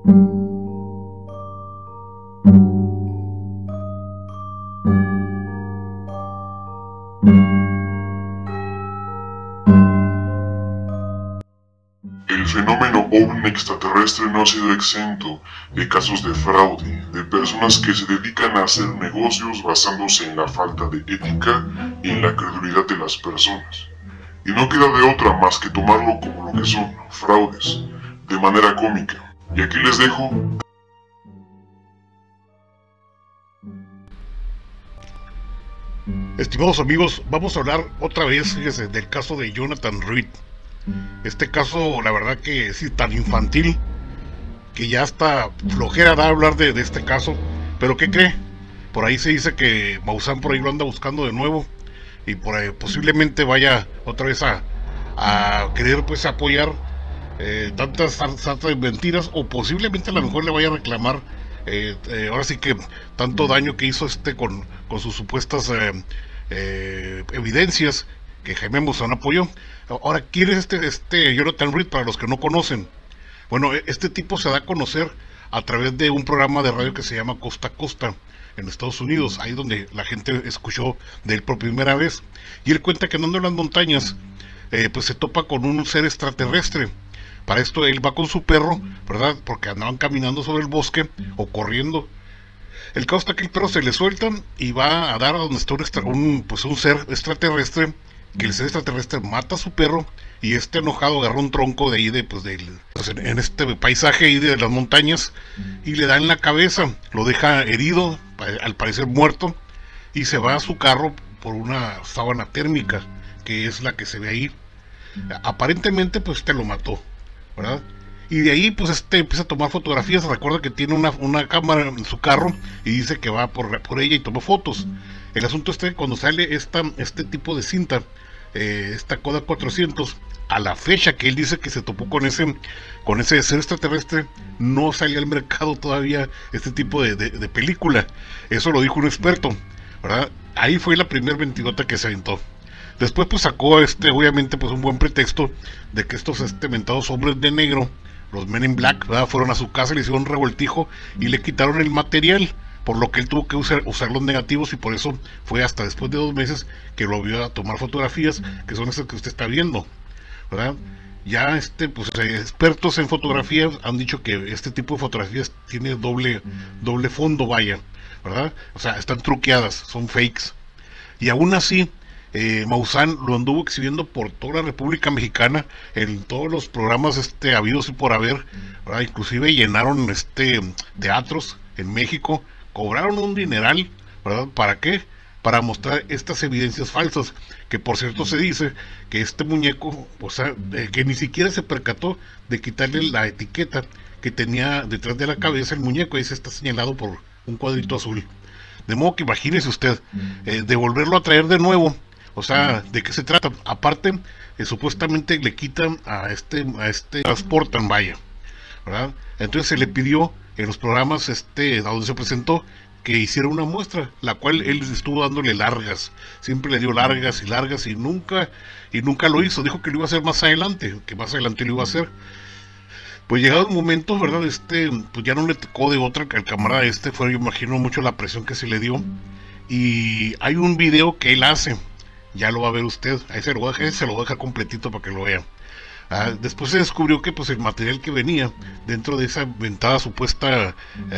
El fenómeno ovni extraterrestre no ha sido exento de casos de fraude, de personas que se dedican a hacer negocios basándose en la falta de ética y en la credulidad de las personas. Y no queda de otra más que tomarlo como lo que son, fraudes, de manera cómica. Y aquí les dejo. Estimados amigos, vamos a hablar otra vez, fíjense, del caso de Jonathan Reed. Este caso, la verdad que es tan infantil que ya hasta flojera da hablar de este caso. Pero ¿qué cree? Por ahí se dice que Maussan por ahí lo anda buscando de nuevo y por ahí posiblemente vaya otra vez a querer pues apoyar tantas mentiras, o posiblemente a lo mejor le vaya a reclamar ahora sí que tanto daño que hizo con sus supuestas evidencias que Jaime Maussan apoyó. Ahora, ¿quién es este Jonathan Reed para los que no conocen? Bueno, este tipo se da a conocer a través de un programa de radio que se llama Costa a Costa en Estados Unidos, ahí donde la gente escuchó de él por primera vez. Y él cuenta que andando en las montañas pues se topa con un ser extraterrestre. Para esto él va con su perro, ¿verdad? Porque andaban caminando sobre el bosque o corriendo. El caso está que el perro se le suelta y va a dar a donde está un ser extraterrestre, que el ser extraterrestre mata a su perro, y enojado agarra un tronco de ahí en este paisaje ahí de las montañas y le da en la cabeza, lo deja herido, al parecer muerto, y se va a su carro por una sábana térmica, que es la que se ve ahí. Aparentemente pues lo mató, ¿verdad? Y de ahí pues empieza a tomar fotografías. Recuerda que tiene una cámara en su carro y dice que va por ella y toma fotos. El asunto cuando sale este tipo de cinta, esta Kodak 400, a la fecha que él dice que se topó con ese ser extraterrestre, no salía al mercado todavía este tipo de película. Eso lo dijo un experto, ¿verdad? Ahí fue la primera mentirota que se aventó. Después pues sacó obviamente pues un buen pretexto de que estos mentados hombres de negro, los Men in Black, ¿verdad?, fueron a su casa, le hicieron un revoltijo y le quitaron el material, por lo que él tuvo que usar los negativos, y por eso fue hasta después de 2 meses que lo vio a tomar fotografías, que son esas que usted está viendo, ¿verdad? Ya expertos en fotografía han dicho que este tipo de fotografías tiene doble fondo, vaya, ¿verdad? O sea, están truqueadas, son fakes. Y aún así, Maussan lo anduvo exhibiendo por toda la República Mexicana, en todos los programas habidos y por haber, ¿verdad? Inclusive llenaron teatros en México, cobraron un dineral, ¿verdad? ¿Para qué? Para mostrar estas evidencias falsas, que por cierto se dice que este muñeco, o sea, que ni siquiera se percató de quitarle la etiqueta que tenía detrás de la cabeza el muñeco, y está señalado por un cuadrito azul. De modo que imagínese usted, de volverlo a traer de nuevo. O sea, ¿de qué se trata? Aparte, supuestamente le quitan a transportan, vaya, ¿verdad? Entonces se le pidió en los programas a donde se presentó que hiciera una muestra, la cual él estuvo dándole largas, siempre le dio largas y largas, y nunca lo hizo. Dijo que lo iba a hacer más adelante, que más adelante lo iba a hacer. Pues llegado el momento, ¿verdad? Pues ya no le tocó de otra que al camarada fue, yo imagino, mucho la presión que se le dio. Y hay un video que él hace, ya lo va a ver usted, ahí se lo voy a dejar completito para que lo vea. Después se descubrió que pues el material que venía dentro de esa ventada supuesta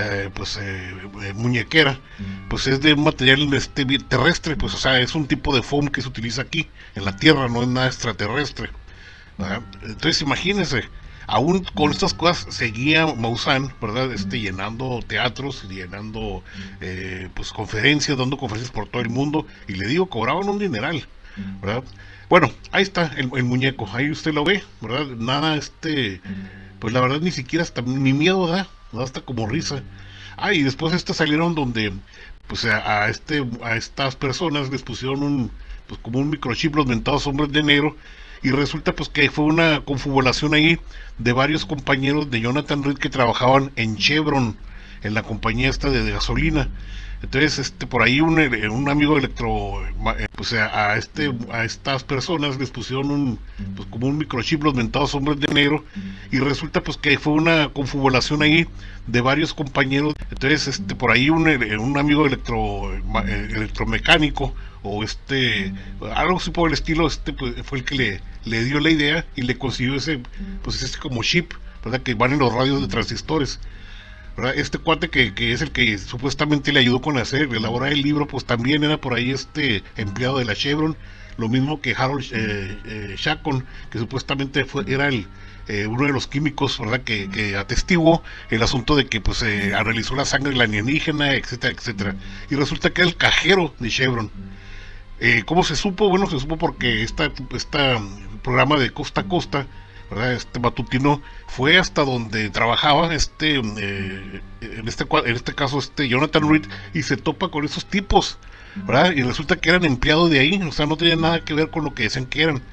muñequera, pues es de un material terrestre, pues o sea, es un tipo de foam que se utiliza aquí en la Tierra, no es nada extraterrestre, ¿verdad? Entonces imagínense, aún con estas cosas seguía Maussan, ¿verdad? Llenando teatros, llenando pues conferencias, dando conferencias por todo el mundo, y le digo, cobraban un dineral, ¿verdad? Bueno, ahí está el muñeco, ahí usted lo ve, ¿verdad? Nada, pues la verdad ni siquiera ni miedo da hasta como risa. Y después salieron donde pues a estas personas les pusieron pues como un microchip, los mentados hombres de negro, y resulta pues que fue una confabulación ahí de varios compañeros de Jonathan Reed que trabajaban en Chevron, en la compañía de gasolina. Entonces, por ahí un amigo pues a estas personas les pusieron pues como un microchip, los mentados hombres de negro, y resulta pues que fue una confabulación ahí de varios compañeros. Entonces, por ahí un amigo electromecánico, o algo así por el estilo, pues, fue el que le dio la idea y le consiguió ese como chip, ¿verdad? Que van en los radios de transistores, ¿verdad? Este cuate que es el que supuestamente le ayudó con elaborar el libro, pues también era por ahí empleado de la Chevron, lo mismo que Harold Chacon, que supuestamente era uno de los químicos, ¿verdad? Que atestiguó el asunto de que pues analizó la sangre de la alienígena, etcétera, etcétera, y resulta que era el cajero de Chevron. ¿Cómo se supo? Bueno, se supo porque esta programa de Costa a Costa, ¿verdad? Matutino fue hasta donde trabajaba en este caso Jonathan Reed, y se topa con esos tipos, ¿verdad? Y resulta que eran empleados de ahí, o sea, no tenía nada que ver con lo que decían que eran.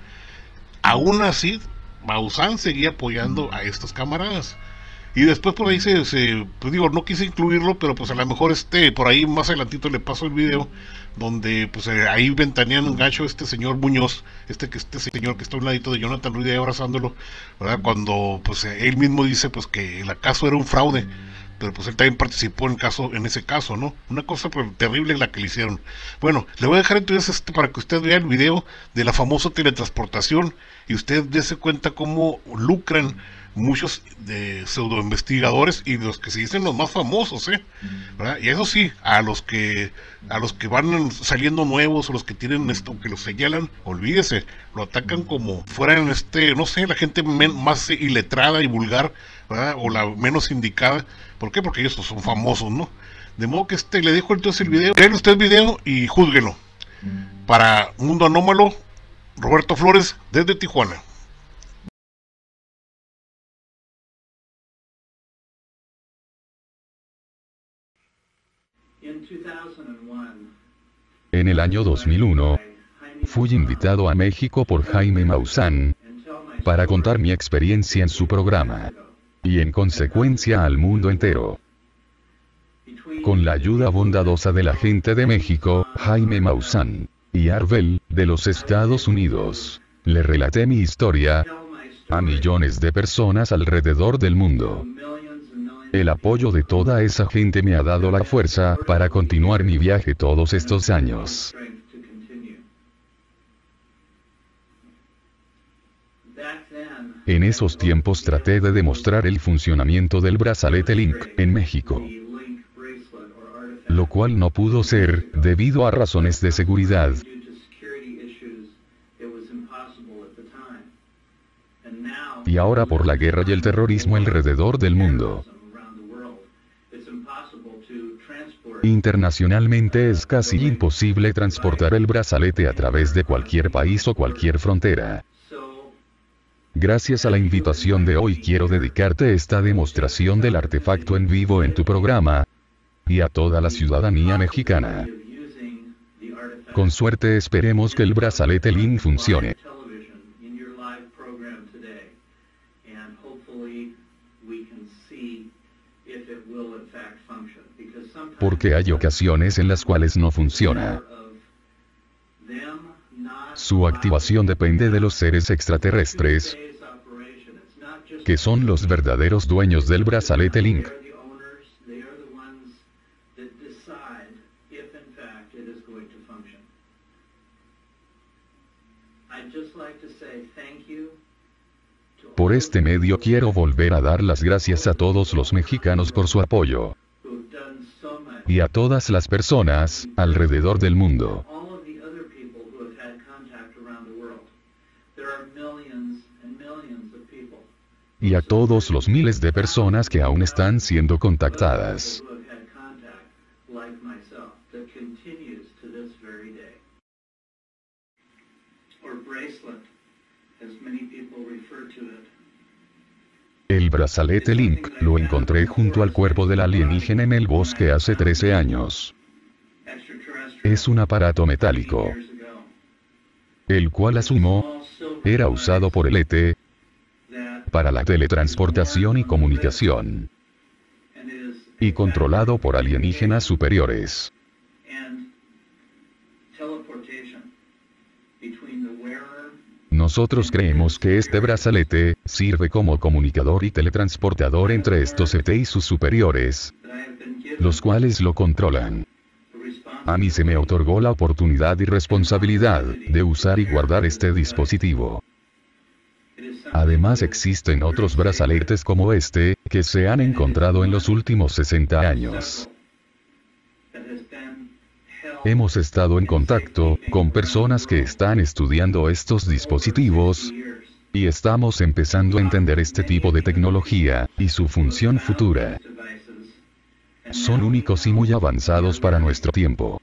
Aún así, Maussan seguía apoyando a estos camaradas. Y después por ahí pues digo, no quise incluirlo, pero pues a lo mejor por ahí más adelantito le paso el video donde pues ahí ventanean un gacho señor Muñoz, señor que está a un ladito de Jonathan Reed ahí abrazándolo, ¿verdad? Cuando pues él mismo dice pues que el caso era un fraude, pero pues él también participó en ese caso, ¿no? Una cosa pues, terrible la que le hicieron. Bueno, le voy a dejar entonces para que usted vea el video de la famosa teletransportación y usted dése cuenta cómo lucran muchos de pseudoinvestigadores y los que se dicen los más famosos, ¿verdad? Y eso sí, a los que van saliendo nuevos, o los que tienen que los señalan, olvídese, lo atacan como fueran no sé, la gente más iletrada y vulgar, ¿verdad? O la menos indicada. ¿Por qué? Porque ellos son famosos, ¿no? De modo que le dejo entonces el video, vean usted el video y júzguelo. Para Mundo Anómalo, Roberto Flores desde Tijuana. En el año 2001, fui invitado a México por Jaime Maussan para contar mi experiencia en su programa, y en consecuencia al mundo entero. Con la ayuda bondadosa de la gente de México, Jaime Maussan y Arbel, de los Estados Unidos, le relaté mi historia a millones de personas alrededor del mundo. El apoyo de toda esa gente me ha dado la fuerza para continuar mi viaje todos estos años. En esos tiempos traté de demostrar el funcionamiento del brazalete Link en México, lo cual no pudo ser, debido a razones de seguridad. Y ahora por la guerra y el terrorismo alrededor del mundo. Internacionalmente es casi imposible transportar el brazalete a través de cualquier país o cualquier frontera. Gracias a la invitación de hoy quiero dedicarte esta demostración del artefacto en vivo en tu programa, y a toda la ciudadanía mexicana. Con suerte esperemos que el brazalete Link funcione. Porque hay ocasiones en las cuales no funciona. Su activación depende de los seres extraterrestres, que son los verdaderos dueños del brazalete Link. Por este medio quiero volver a dar las gracias a todos los mexicanos por su apoyo. Y a todas las personas alrededor del mundo. Y a todos los miles de personas que aún están siendo contactadas. El brazalete Link lo encontré junto al cuerpo del alienígena en el bosque hace 13 años. Es un aparato metálico, el cual asumo era usado por el ET para la teletransportación y comunicación, y controlado por alienígenas superiores. Nosotros creemos que este brazalete sirve como comunicador y teletransportador entre estos ET y sus superiores, los cuales lo controlan. A mí se me otorgó la oportunidad y responsabilidad de usar y guardar este dispositivo. Además existen otros brazaletes como este, que se han encontrado en los últimos 60 años. Hemos estado en contacto con personas que están estudiando estos dispositivos, y estamos empezando a entender este tipo de tecnología, y su función futura. Son únicos y muy avanzados para nuestro tiempo.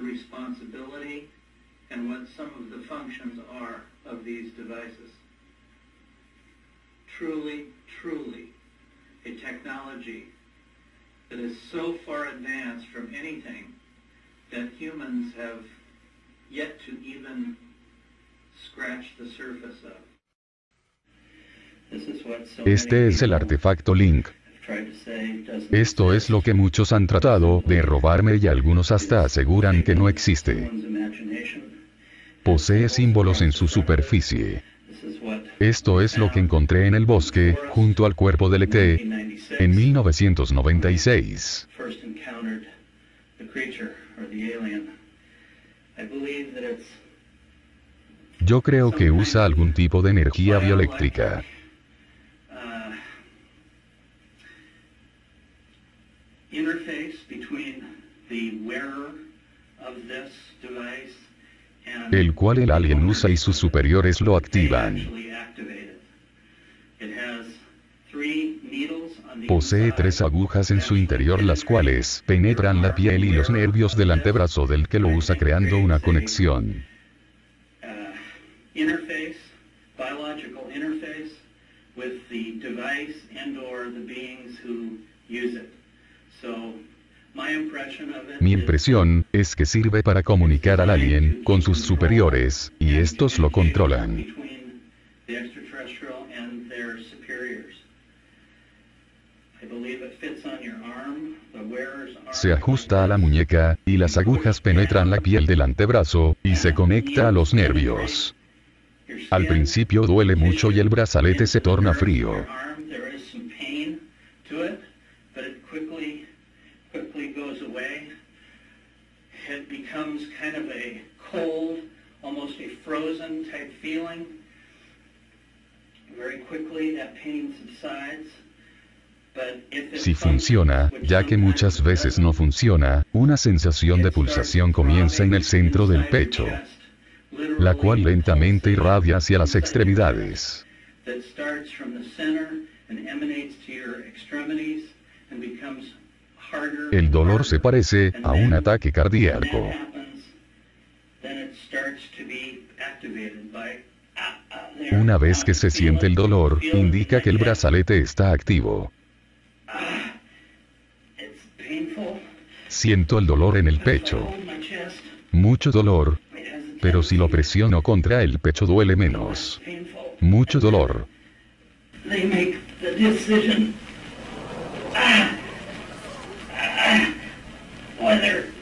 Truly, a technology that is so far advanced from anything that humans have yet to even scratch the surface of. Este es el artefacto Link. Esto es lo que muchos han tratado de robarme y algunos hasta aseguran que no existe. Posee símbolos en su superficie. Esto es lo que encontré en el bosque, junto al cuerpo del ET, en 1996. Yo creo que usa algún tipo de energía bioeléctrica. El cual el alien usa y sus superiores lo activan. Posee 3 agujas en su interior las cuales penetran la piel y los nervios del antebrazo del que lo usa creando una conexión. Mi impresión es que sirve para comunicar al alien con sus superiores, y estos lo controlan. Se ajusta a la muñeca, y las agujas penetran la piel del antebrazo, y se conecta a los nervios. Al principio duele mucho y el brazalete se torna frío. Si funciona, ya que muchas veces no funciona, una sensación de pulsación comienza en el centro del pecho, la cual lentamente irradia hacia las extremidades. El dolor se parece a un ataque cardíaco. Una vez que se siente el dolor, indica que el brazalete está activo. Siento el dolor en el pecho. Mucho dolor. Pero si lo presiono contra el pecho duele menos. Mucho dolor. Whether